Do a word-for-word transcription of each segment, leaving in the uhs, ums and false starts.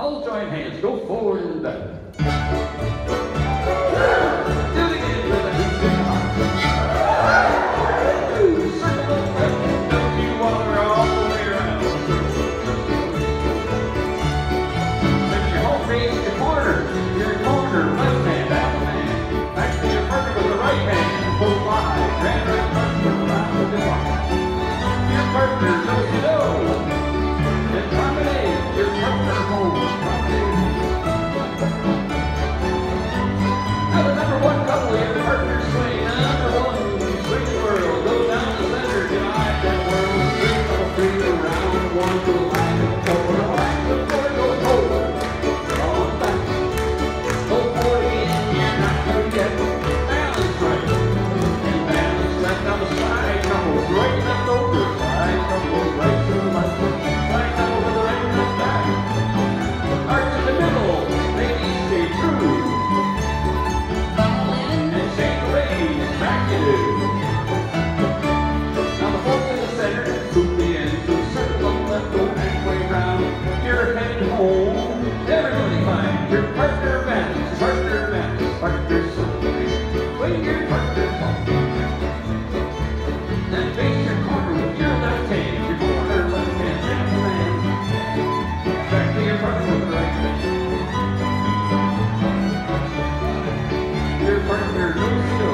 All join hands, go forward and back. Do it again with a hoop in the heart. Two, circle up left, don't you water all the way around. Let your home face your corner, your corner, left hand out the man. Back to your partner with the right hand, pull wide, grand right front, around with the block. Your partner knows you know. And promenade, your partner home, promenade. Now the number one couple here, partner swing, number one, swing the world, go down the center, divide that world, three, double three, around one, to the line, and forward, line, to the floor, go forward, on back, go forward again, you're not through yet, balance right, and balance left on the side, couples, right left over, side, couples, right to the left, side, couple with the right left back, arch in the middle, ladies stay true. Back you do. Now the folks in the center, scoop the end, so circle up left, go halfway round. You're headed home. Everybody find your partner balance, partner balance, partner swing. Swing your partner ball. Then face your corner with your left hand, your corner left hand, half the man. Back to your partner with the right hand. Your partner goes to go.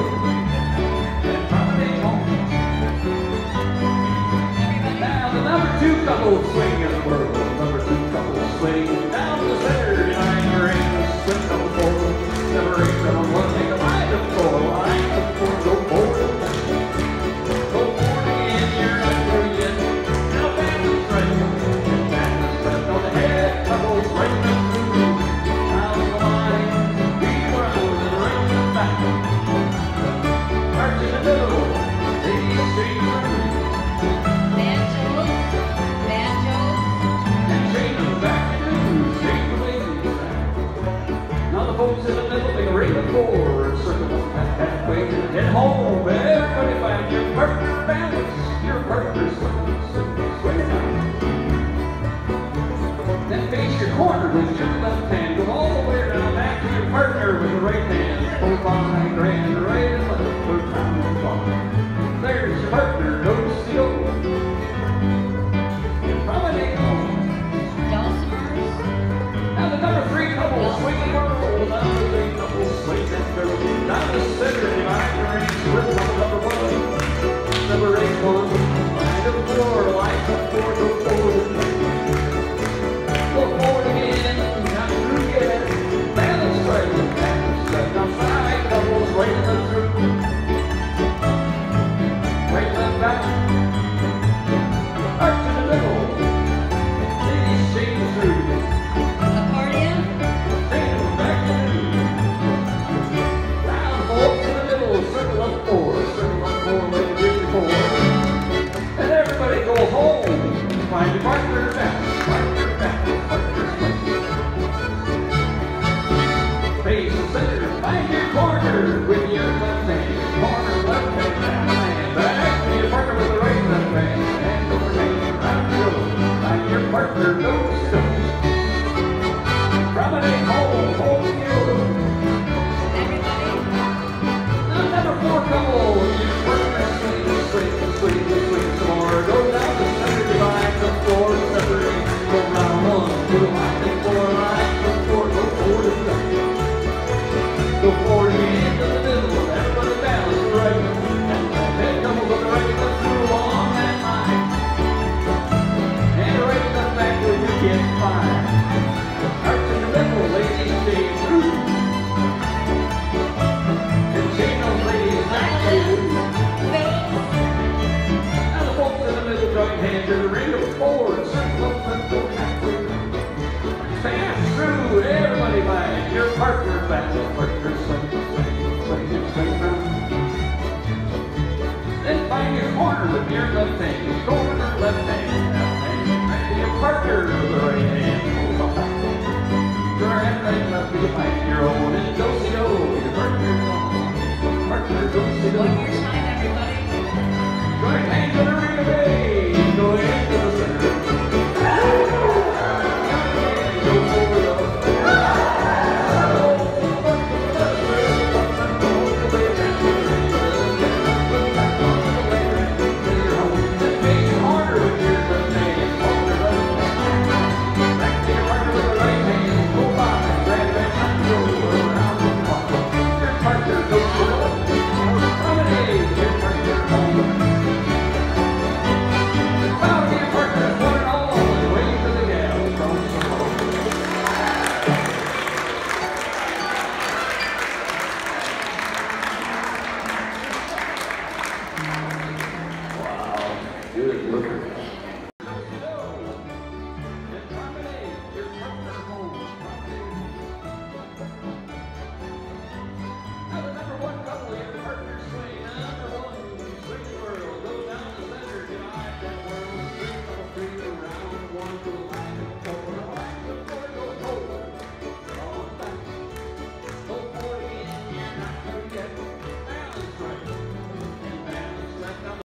Number two couple swing in the world. Number two couple swing down the center. Behind your hands, swing double forward. Separate from one, take a line of four. Line of four, go forward. Go forward again, you're not through yet. Now balance right. And balance left on the head. Couples right up through. Down the line. Beat around and right to the back. Arch in the middle. Ladies stay through. Folks in the middle, big ring of four, circle up halfway, head home, everybody find your partner balance, your partner swing, swing, swing down. Then face your corner with your left hand, go all the way around, back to your partner with the right hand, pull by, grand, right and left, go down and far. There's your partner, goes to go. Promenade home. Now the number three couple, swinging world. Down the three couple, swing and go. Down the center, divide your range, slip on number one. Number eight, one. Line of four, line of four, go forward. Go forward again, not through yet. Balance right, balance left. Now side couples, right left through. Right left back. Arch in the middle. Ladies shake through. Circle up four, circle up four, let it get four. And everybody go home. Find your partner back, partner back, partner back. Face the center, find your corner with your left hand. Corner, left hand, down hand. Back to your partner with the right left hand. Hand over hand, round the road. Find your partner, nose to nose. Promenade home, home you go. Four couple, your partner swing, swing, swing, swing some more. Go down the center, divide the floor, separate. Go round one, two, line, and four, line, go four, go forward and back. Go forward again to the middle, everybody balance right. And head couples on the right, left through along that line. And right left back where you get five. Arch in the middle, ladies, stay through. And chain those ladies back to you. Now the folks in the middle join hands in the ring of four. Circle up and go halfway. Pass through, everybody find your partner back. Partner swing, swing, swing, swing round. Then find your corner with your left hand. Corner, left hand.